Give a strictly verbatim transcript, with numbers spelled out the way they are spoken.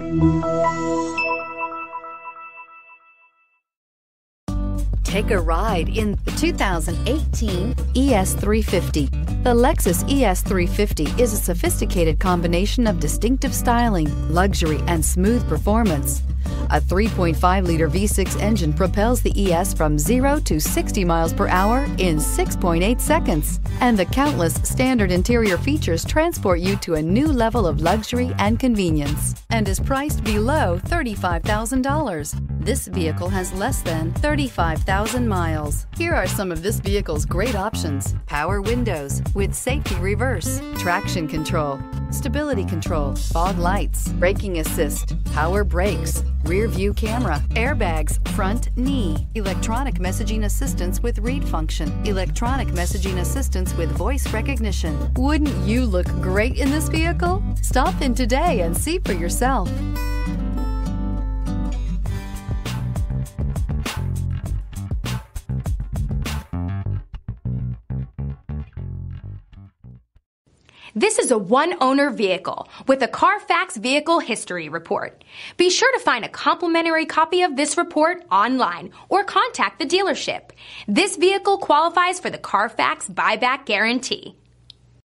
Take a ride in the two thousand eighteen E S three fifty. The Lexus E S three fifty is a sophisticated combination of distinctive styling, luxury, and smooth performance. A three point five liter V six engine propels the E S from zero to sixty miles per hour in six point eight seconds. And the countless standard interior features transport you to a new level of luxury and convenience, and is priced below thirty-five thousand dollars. This vehicle has less than thirty-five thousand miles. Here are some of this vehicle's great options: power windows with safety reverse, traction control, stability control, fog lights, braking assist, power brakes, rear view camera, airbags, front knee, electronic messaging assistance with read function, electronic messaging assistance with voice recognition. Wouldn't you look great in this vehicle? Stop in today and see for yourself. This is a one-owner vehicle with a Carfax Vehicle History Report. Be sure to find a complimentary copy of this report online or contact the dealership. This vehicle qualifies for the Carfax Buyback Guarantee.